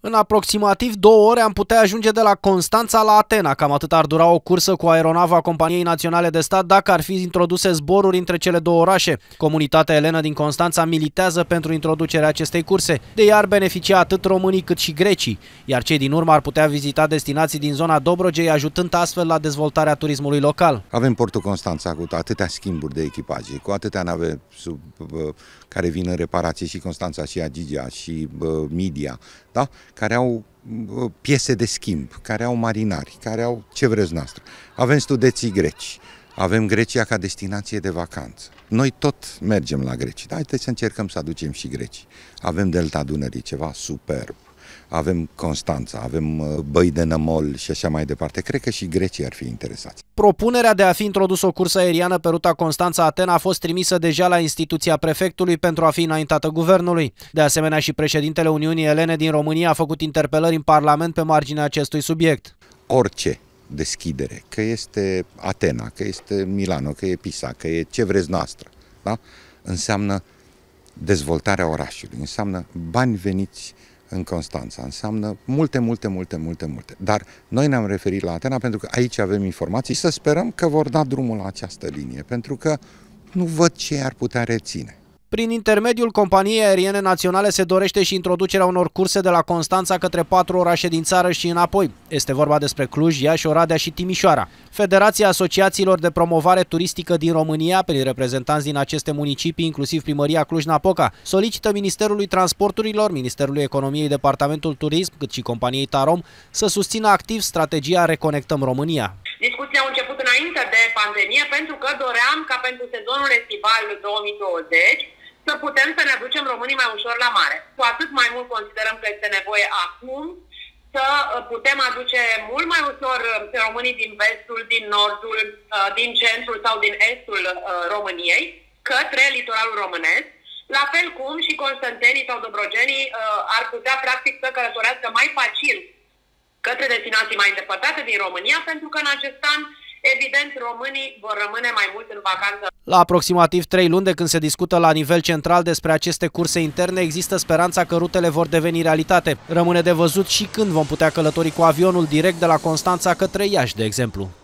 În aproximativ 2 ore am putea ajunge de la Constanța la Atena. Cam atât ar dura o cursă cu aeronava Companiei Naționale de Stat dacă ar fi introduse zboruri între cele 2 orașe. Comunitatea elenă din Constanța militează pentru introducerea acestei curse. De ea ar beneficia atât românii cât și grecii, iar cei din urmă ar putea vizita destinații din zona Dobrogei, ajutând astfel la dezvoltarea turismului local. Avem portul Constanța cu atâtea schimburi de echipaje, cu atâtea nave care vin în reparație, și Constanța, și Agigea, și Midia, da? Care au piese de schimb, care au marinari, care au ce vreți noastră. Avem studenții greci, avem Grecia ca destinație de vacanță. Noi tot mergem la Grecia, dar haideți să încercăm să aducem și grecii. Avem Delta Dunării, ceva superb. Avem Constanța, avem băi de nămol și așa mai departe. Cred că și grecii ar fi interesați. Propunerea de a fi introdus o cursă aeriană pe ruta Constanța-Atena a fost trimisă deja la instituția prefectului pentru a fi înaintată guvernului. De asemenea, și președintele Uniunii Elene din România a făcut interpelări în Parlament pe marginea acestui subiect. Orice deschidere, că este Atena, că este Milano, că e Pisa, că e ce vreți noastră, da? Înseamnă dezvoltarea orașului, înseamnă bani veniți în Constanța, înseamnă multe. Dar noi ne-am referit la Atena pentru că aici avem informații și să sperăm că vor da drumul la această linie, pentru că nu văd ce ar putea reține. Prin intermediul Companiei Aeriene Naționale se dorește și introducerea unor curse de la Constanța către 4 orașe din țară și înapoi. Este vorba despre Cluj, Iași, Oradea și Timișoara. Federația Asociațiilor de Promovare Turistică din România, prin reprezentanți din aceste municipii, inclusiv Primăria Cluj-Napoca, solicită Ministerului Transporturilor, Ministerului Economiei, Departamentul Turism, cât și Companiei Tarom să susțină activ strategia Reconectăm România. Discuția a început înainte de pandemie pentru că doream ca pentru sezonul estival 2020 să putem să ne aducem românii mai ușor la mare. Cu atât mai mult considerăm că este nevoie acum să putem aduce mult mai ușor românii din vestul, din nordul, din centrul sau din estul României către litoralul românesc, la fel cum și constanțenii sau dobrogenii ar putea practic să călătorească mai facil către destinații mai îndepărtate din România, pentru că în acest an, evident, românii vor rămâne mai mult în vacanță. La aproximativ 3 luni de când se discută la nivel central despre aceste curse interne, există speranța că rutele vor deveni realitate. Rămâne de văzut și când vom putea călători cu avionul direct de la Constanța către Iași, de exemplu.